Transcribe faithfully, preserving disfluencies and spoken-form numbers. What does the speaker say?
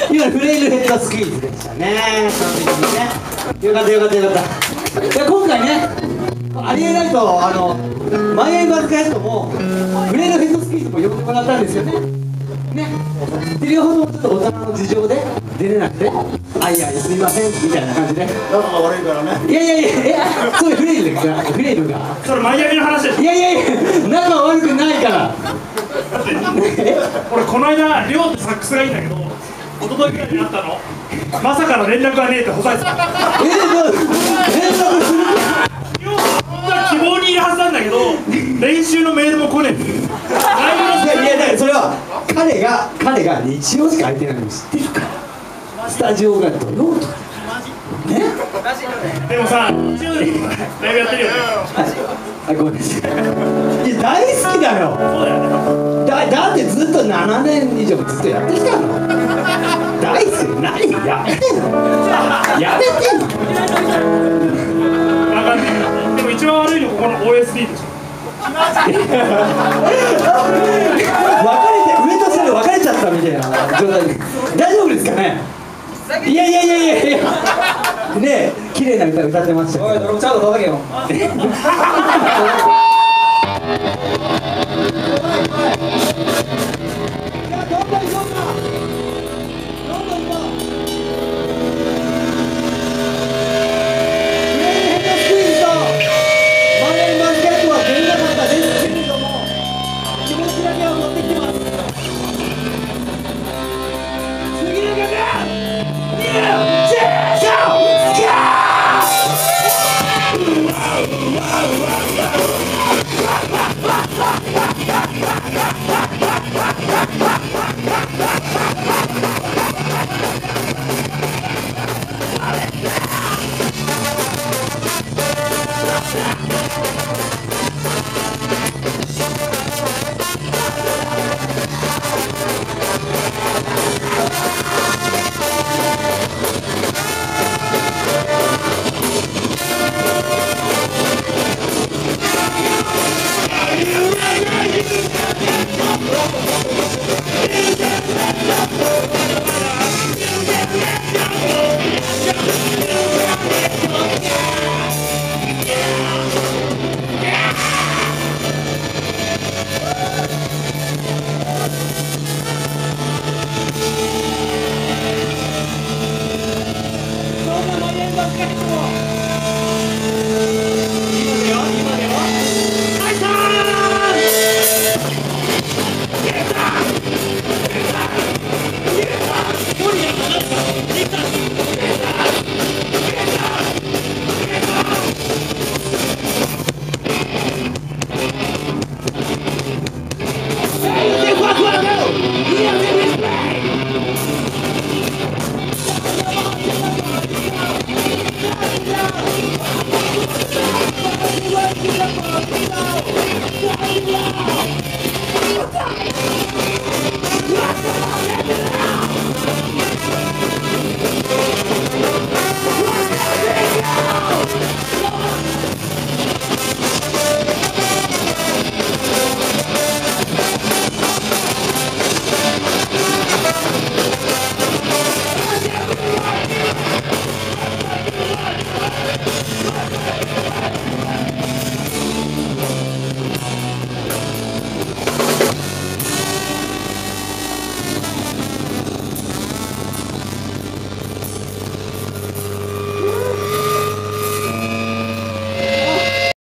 今フレイルヘッドスクイーズでしたね。完璧にね。よかったよかったよかった。で今回ね、ありえないとあのマイアイバズカヘッドもフレイルヘッドスクイーズも呼んでもらったんですよね。ね。で両方ともちょっと大人の事情で出れなくて、あいやすみませんみたいな感じで。 仲が悪いからね。 いやいやいやいや、そういうフレイルがフレイルが。 それマイアミの話です。 いやいやいや、仲悪くないから。 俺この間亮ってサックスがいいんだけど、一昨日ぐらいになったの。まさかの連絡がねえってほざいてた。 えー、連絡する。 亮は本当は希望にいるはずなんだけど、練習のメールも来ねえって。 いやいやだからそれは彼が彼が日曜しか空いてないの知ってるから。スタジオが土曜とかね。 でもさ、日曜日ライブやってるよね。 あ、ごめんなさい。いや大好きだよ。 そうだよね。 だだってずっとななねん以上ずっとやってきたの。大好き。何やめてんの。やめてんの。 分かんない。でも一番悪いのここの オーエスディー でしょ。 別れて上と下で別れちゃったみたいな状態で大丈夫ですかね。いやいやいやいやいやねえ綺麗な歌歌ってましたけど。おい、ちゃんと叩けよ。 Let's go!